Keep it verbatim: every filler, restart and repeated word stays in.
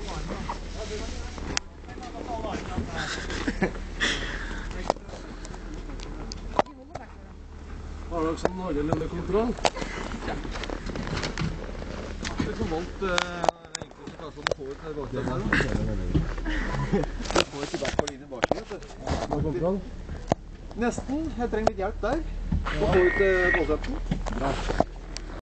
Har dere sånn noenlunde kontroll? Ja. Det er som valgt egentlig situasjonen på ut bakstedet her. Du får ikke bak på linje bak, vet du. Har kontroll? Nesten. Jeg trenger litt hjelp der. Og få ut båtsetten. Bra.